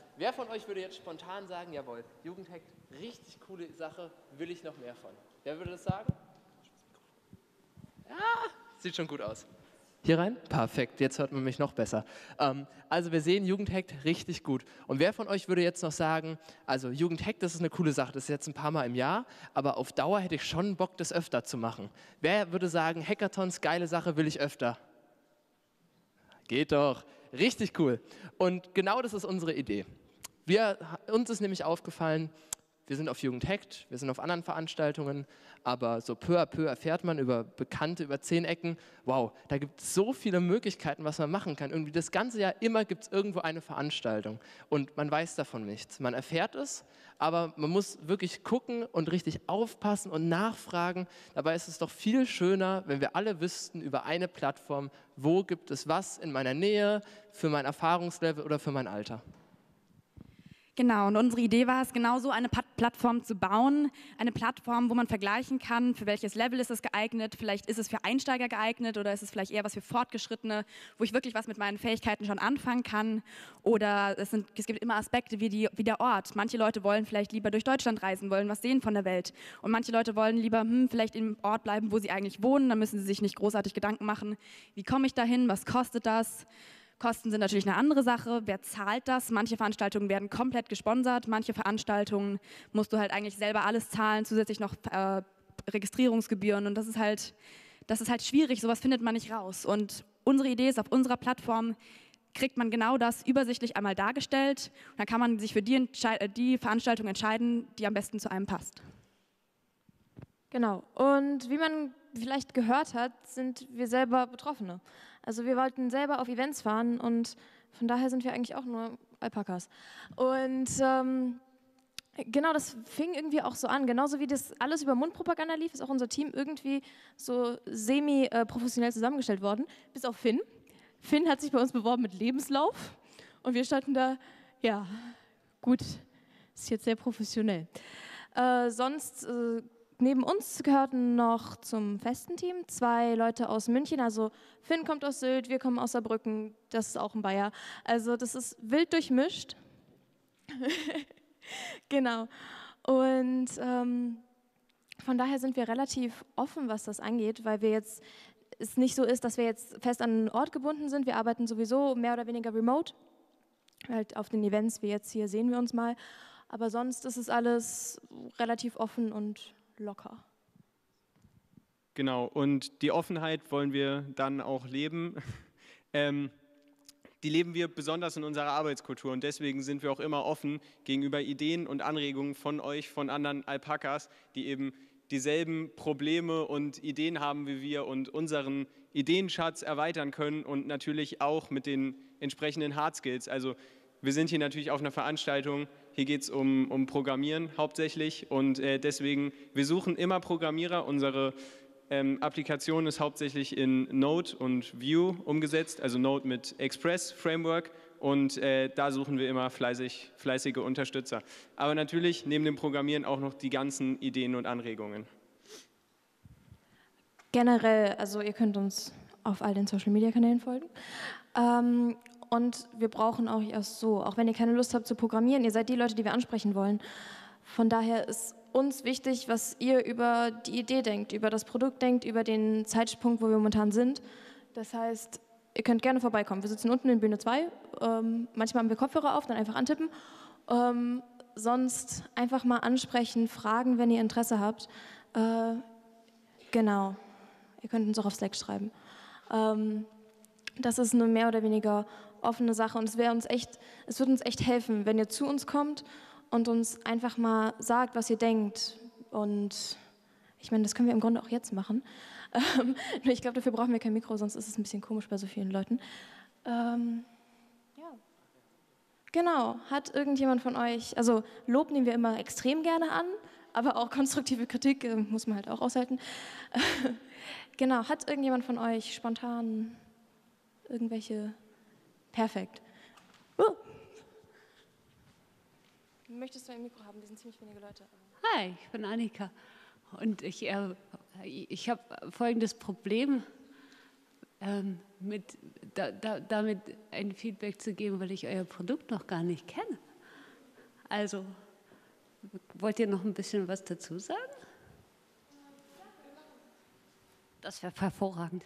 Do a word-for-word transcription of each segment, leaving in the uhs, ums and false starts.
Wer von euch würde jetzt spontan sagen, jawohl, Jugendhack, richtig coole Sache, will ich noch mehr von? Wer würde das sagen? Ja, sieht schon gut aus. Hier rein? Perfekt, jetzt hört man mich noch besser. Ähm, also wir sehen, Jugendhack richtig gut. Und wer von euch würde jetzt noch sagen, also Jugendhack, das ist eine coole Sache, das ist jetzt ein paar Mal im Jahr, aber auf Dauer hätte ich schon Bock, das öfter zu machen. Wer würde sagen, Hackathons, geile Sache, will ich öfter? Geht doch, richtig cool. Und genau das ist unsere Idee. Wir, uns ist nämlich aufgefallen, wir sind auf Jugendhackt, wir sind auf anderen Veranstaltungen, aber so peu à peu erfährt man über Bekannte, über zehn Ecken, wow, da gibt es so viele Möglichkeiten, was man machen kann. Irgendwie das ganze Jahr immer gibt es irgendwo eine Veranstaltung und man weiß davon nichts. Man erfährt es, aber man muss wirklich gucken und richtig aufpassen und nachfragen. Dabei ist es doch viel schöner, wenn wir alle wüssten über eine Plattform, wo gibt es was in meiner Nähe, für mein Erfahrungslevel oder für mein Alter. Genau, und unsere Idee war es, genau so eine Plattform zu bauen. Eine Plattform, wo man vergleichen kann, für welches Level ist es geeignet. Vielleicht ist es für Einsteiger geeignet oder ist es vielleicht eher was für Fortgeschrittene, wo ich wirklich was mit meinen Fähigkeiten schon anfangen kann. Oder es, sind, es gibt immer Aspekte wie, die, wie der Ort. Manche Leute wollen vielleicht lieber durch Deutschland reisen, wollen was sehen von der Welt. Und manche Leute wollen lieber hm, vielleicht im Ort bleiben, wo sie eigentlich wohnen. Da müssen sie sich nicht großartig Gedanken machen, wie komme ich dahin, was kostet das. Kosten sind natürlich eine andere Sache. Wer zahlt das? Manche Veranstaltungen werden komplett gesponsert. Manche Veranstaltungen musst du halt eigentlich selber alles zahlen, zusätzlich noch äh, Registrierungsgebühren. Und das ist halt, das ist halt schwierig. Sowas findet man nicht raus. Und unsere Idee ist, auf unserer Plattform kriegt man genau das übersichtlich einmal dargestellt. Und dann kann man sich für die, die Veranstaltung entscheiden, die am besten zu einem passt. Genau. Und wie man vielleicht gehört hat, sind wir selber Betroffene. Also wir wollten selber auf Events fahren und von daher sind wir eigentlich auch nur Alpakas. Und ähm, genau, das fing irgendwie auch so an. Genauso wie das alles über Mundpropaganda lief, ist auch unser Team irgendwie so semi-professionell zusammengestellt worden, bis auf Finn. Finn hat sich bei uns beworben mit Lebenslauf und wir standen da, ja, gut, ist jetzt sehr professionell. Äh, sonst... Äh, Neben uns gehörten noch zum festen Team zwei Leute aus München, also Finn kommt aus Sylt, wir kommen aus Saarbrücken, das ist auch ein Bayer. Also das ist wild durchmischt. Genau. Und ähm, von daher sind wir relativ offen, was das angeht, weil wir jetzt, es nicht so ist, dass wir jetzt fest an einen Ort gebunden sind. Wir arbeiten sowieso mehr oder weniger remote, halt auf den Events, wie jetzt hier sehen wir uns mal. Aber sonst ist es alles relativ offen und locker. Genau, und die Offenheit wollen wir dann auch leben. ähm, die leben wir besonders in unserer Arbeitskultur und deswegen sind wir auch immer offen gegenüber Ideen und Anregungen von euch, von anderen Alpakas, die eben dieselben Probleme und Ideen haben wie wir und unseren Ideenschatz erweitern können und natürlich auch mit den entsprechenden Hard Skills. Also wir sind hier natürlich auf einer Veranstaltung, hier geht es um, um Programmieren hauptsächlich und äh, deswegen, wir suchen immer Programmierer. Unsere ähm, Applikation ist hauptsächlich in Node und Vue umgesetzt, also Node mit Express Framework und äh, da suchen wir immer fleißig, fleißige Unterstützer. Aber natürlich neben dem Programmieren auch noch die ganzen Ideen und Anregungen. Generell, also ihr könnt uns auf all den Social-Media-Kanälen folgen. Ähm, Und wir brauchen auch erst so, auch wenn ihr keine Lust habt zu programmieren, ihr seid die Leute, die wir ansprechen wollen. Von daher ist uns wichtig, was ihr über die Idee denkt, über das Produkt denkt, über den Zeitpunkt, wo wir momentan sind. Das heißt, ihr könnt gerne vorbeikommen. Wir sitzen unten in Bühne zwei, ähm, manchmal haben wir Kopfhörer auf, dann einfach antippen. Ähm, sonst einfach mal ansprechen, fragen, wenn ihr Interesse habt. Äh, genau, ihr könnt uns auch auf Slack schreiben. Ähm, das ist eine mehr oder weniger offene Sache und es wäre uns echt, es würde uns echt helfen, wenn ihr zu uns kommt und uns einfach mal sagt, was ihr denkt. Und ich meine, das können wir im Grunde auch jetzt machen. Ähm, nur ich glaube, dafür brauchen wir kein Mikro, sonst ist es ein bisschen komisch bei so vielen Leuten. Ähm, ja. Genau, hat irgendjemand von euch, also Lob nehmen wir immer extrem gerne an, aber auch konstruktive Kritik äh, muss man halt auch aushalten. Genau, hat irgendjemand von euch spontan irgendwelche... Perfekt. Uh. Möchtest du ein Mikro haben? Wir sind ziemlich wenige Leute. Hi, ich bin Annika und ich, äh, ich habe folgendes Problem, ähm, mit, da, da, damit ein Feedback zu geben, weil ich euer Produkt noch gar nicht kenne. Also, wollt ihr noch ein bisschen was dazu sagen? Das wäre hervorragend.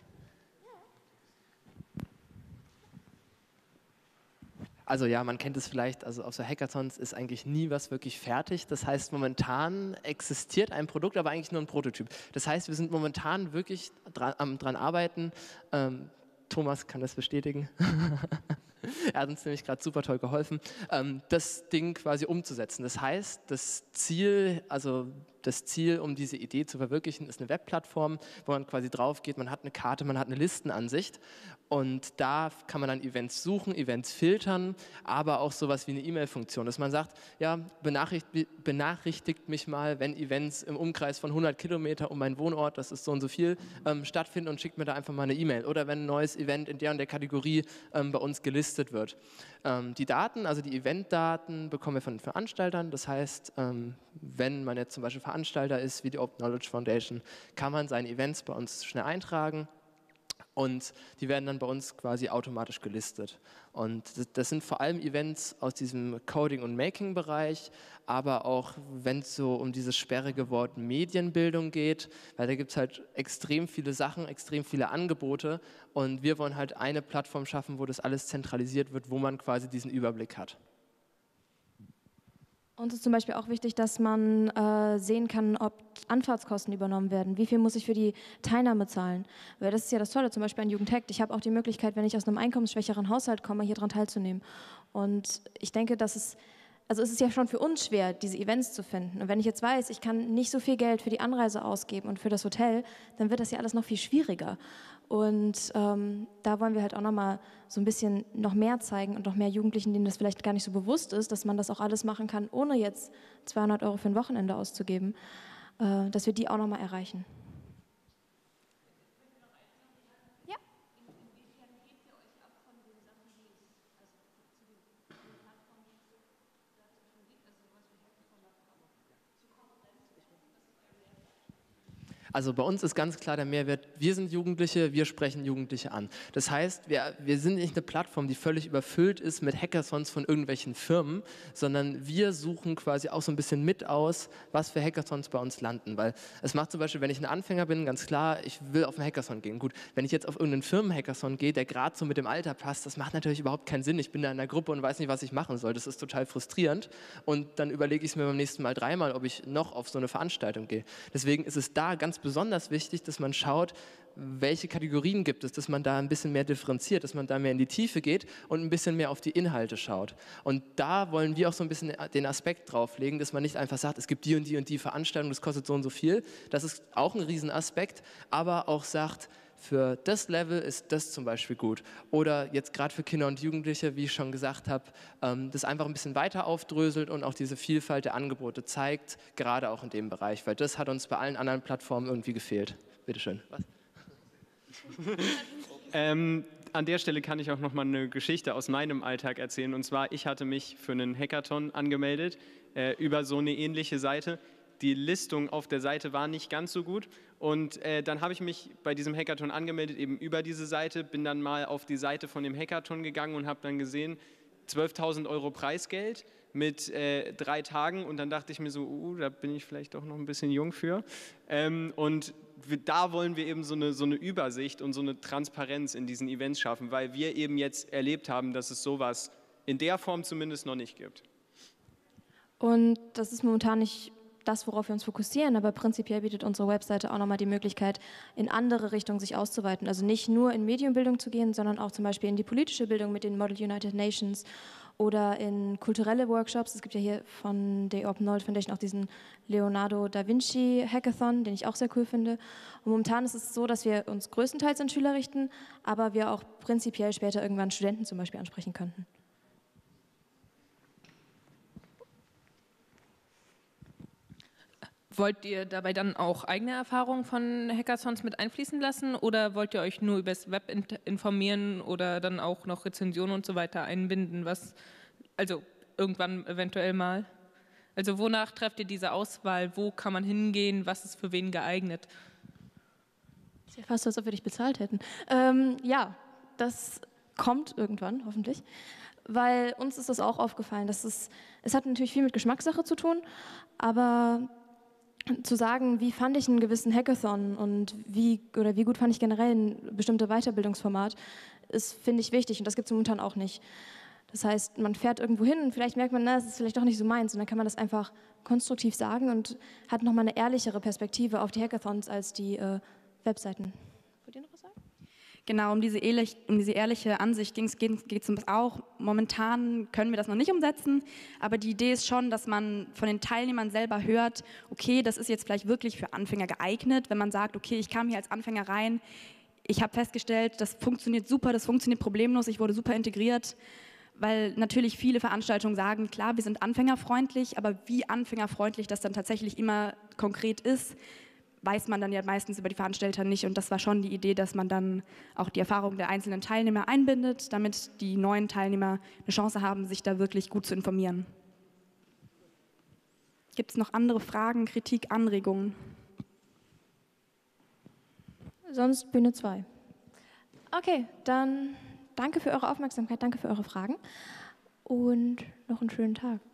Also ja, man kennt es vielleicht, also auf so Hackathons ist eigentlich nie was wirklich fertig. Das heißt, momentan existiert ein Produkt, aber eigentlich nur ein Prototyp. Das heißt, wir sind momentan wirklich dran, am dran arbeiten. Ähm, Thomas kann das bestätigen. Er hat uns nämlich gerade super toll geholfen, ähm, das Ding quasi umzusetzen. Das heißt, das Ziel, also das Ziel, um diese Idee zu verwirklichen, ist eine Webplattform, wo man quasi drauf geht, man hat eine Karte, man hat eine Listenansicht und da kann man dann Events suchen, Events filtern, aber auch sowas wie eine E-Mail-Funktion, dass man sagt, ja, benachrichtigt, benachrichtigt mich mal, wenn Events im Umkreis von hundert Kilometer um meinen Wohnort, das ist so und so viel, ähm, stattfinden und schickt mir da einfach mal eine E-Mail. Oder wenn ein neues Event in der und der Kategorie ähm, bei uns gelistet wird. Ähm, die Daten, also die Eventdaten, bekommen wir von den Veranstaltern. Das heißt, ähm, wenn man jetzt zum Beispiel Veranstalter ist, wie die Open Knowledge Foundation, kann man seine Events bei uns schnell eintragen und die werden dann bei uns quasi automatisch gelistet. Und das, das sind vor allem Events aus diesem Coding- und Making-Bereich, aber auch, wenn es so um dieses sperrige Wort Medienbildung geht, weil da gibt es halt extrem viele Sachen, extrem viele Angebote und wir wollen halt eine Plattform schaffen, wo das alles zentralisiert wird, wo man quasi diesen Überblick hat. Uns ist zum Beispiel auch wichtig, dass man äh, sehen kann, ob Anfahrtskosten übernommen werden. Wie viel muss ich für die Teilnahme zahlen? Weil das ist ja das Tolle, zum Beispiel an Jugendhackt. Ich habe auch die Möglichkeit, wenn ich aus einem einkommensschwächeren Haushalt komme, hier daran teilzunehmen. Und ich denke, dass es, also es ist ja schon für uns schwer, diese Events zu finden. Und wenn ich jetzt weiß, ich kann nicht so viel Geld für die Anreise ausgeben und für das Hotel, dann wird das ja alles noch viel schwieriger. Und ähm, da wollen wir halt auch nochmal so ein bisschen noch mehr zeigen und noch mehr Jugendlichen, denen das vielleicht gar nicht so bewusst ist, dass man das auch alles machen kann, ohne jetzt zweihundert Euro für ein Wochenende auszugeben, äh, dass wir die auch nochmal erreichen. Ja. Also bei uns ist ganz klar der Mehrwert, wir sind Jugendliche, wir sprechen Jugendliche an. Das heißt, wir, wir sind nicht eine Plattform, die völlig überfüllt ist mit Hackathons von irgendwelchen Firmen, sondern wir suchen quasi auch so ein bisschen mit aus, was für Hackathons bei uns landen. Weil es macht zum Beispiel, wenn ich ein Anfänger bin, ganz klar, ich will auf einen Hackathon gehen. Gut, wenn ich jetzt auf irgendeinen Firmen-Hackathon gehe, der gerade so mit dem Alter passt, das macht natürlich überhaupt keinen Sinn. Ich bin da in einer Gruppe und weiß nicht, was ich machen soll. Das ist total frustrierend. Und dann überlege ich es mir beim nächsten Mal dreimal, ob ich noch auf so eine Veranstaltung gehe. Deswegen ist es da ganz besonders wichtig, dass man schaut, welche Kategorien gibt es, dass man da ein bisschen mehr differenziert, dass man da mehr in die Tiefe geht und ein bisschen mehr auf die Inhalte schaut. Und da wollen wir auch so ein bisschen den Aspekt drauflegen, dass man nicht einfach sagt, es gibt die und die und die Veranstaltung, das kostet so und so viel. Das ist auch ein Riesenaspekt, aber auch sagt, für das Level ist das zum Beispiel gut. Oder jetzt gerade für Kinder und Jugendliche, wie ich schon gesagt habe, ähm, das einfach ein bisschen weiter aufdröselt und auch diese Vielfalt der Angebote zeigt, gerade auch in dem Bereich, weil das hat uns bei allen anderen Plattformen irgendwie gefehlt. Bitte schön. Was? ähm, an der Stelle kann ich auch noch mal eine Geschichte aus meinem Alltag erzählen. Und zwar, ich hatte mich für einen Hackathon angemeldet äh, über so eine ähnliche Seite. Die Listung auf der Seite war nicht ganz so gut und äh, dann habe ich mich bei diesem Hackathon angemeldet, eben über diese Seite, bin dann mal auf die Seite von dem Hackathon gegangen und habe dann gesehen, zwölftausend Euro Preisgeld mit äh, drei Tagen und dann dachte ich mir so, uh, da bin ich vielleicht doch noch ein bisschen jung für. Ähm, und wir, da wollen wir eben so eine, so eine Übersicht und so eine Transparenz in diesen Events schaffen, weil wir eben jetzt erlebt haben, dass es sowas in der Form zumindest noch nicht gibt. Und das ist momentan nicht das, worauf wir uns fokussieren, aber prinzipiell bietet unsere Webseite auch nochmal die Möglichkeit, in andere Richtungen sich auszuweiten. Also nicht nur in Medienbildung zu gehen, sondern auch zum Beispiel in die politische Bildung mit den Model United Nations oder in kulturelle Workshops. Es gibt ja hier von der Open Knowledge Foundation auch diesen Leonardo da Vinci Hackathon, den ich auch sehr cool finde. Und momentan ist es so, dass wir uns größtenteils an Schüler richten, aber wir auch prinzipiell später irgendwann Studenten zum Beispiel ansprechen könnten. Wollt ihr dabei dann auch eigene Erfahrungen von Hackathons mit einfließen lassen oder wollt ihr euch nur über das Web informieren oder dann auch noch Rezensionen und so weiter einbinden, was, also irgendwann eventuell mal? Also wonach trefft ihr diese Auswahl? Wo kann man hingehen? Was ist für wen geeignet? Ist ja fast so, als ob wir dich bezahlt hätten. Ähm, ja, das kommt irgendwann, hoffentlich. weil uns ist das auch aufgefallen. Dass es, es hat natürlich viel mit Geschmackssache zu tun, aber zu sagen, wie fand ich einen gewissen Hackathon und wie, oder wie gut fand ich generell ein bestimmtes Weiterbildungsformat, ist, finde ich, wichtig und das gibt es momentan auch nicht. Das heißt, man fährt irgendwo hin und vielleicht merkt man, na, das ist vielleicht doch nicht so meins und dann kann man das einfach konstruktiv sagen und hat nochmal eine ehrlichere Perspektive auf die Hackathons als die äh, Webseiten. Wollt ihr noch was sagen? Genau, um diese, ehrlich, um diese ehrliche Ansicht geht es uns auch. Momentan können wir das noch nicht umsetzen, aber die Idee ist schon, dass man von den Teilnehmern selber hört, okay, das ist jetzt vielleicht wirklich für Anfänger geeignet, wenn man sagt, okay, ich kam hier als Anfänger rein, ich habe festgestellt, das funktioniert super, das funktioniert problemlos, ich wurde super integriert, weil natürlich viele Veranstaltungen sagen, klar, wir sind anfängerfreundlich, aber wie anfängerfreundlich das dann tatsächlich immer konkret ist, weiß man dann ja meistens über die Veranstalter nicht und das war schon die Idee, dass man dann auch die Erfahrung der einzelnen Teilnehmer einbindet, damit die neuen Teilnehmer eine Chance haben, sich da wirklich gut zu informieren. Gibt es noch andere Fragen, Kritik, Anregungen? Sonst Bühne zwei. Okay, dann danke für eure Aufmerksamkeit, danke für eure Fragen und noch einen schönen Tag.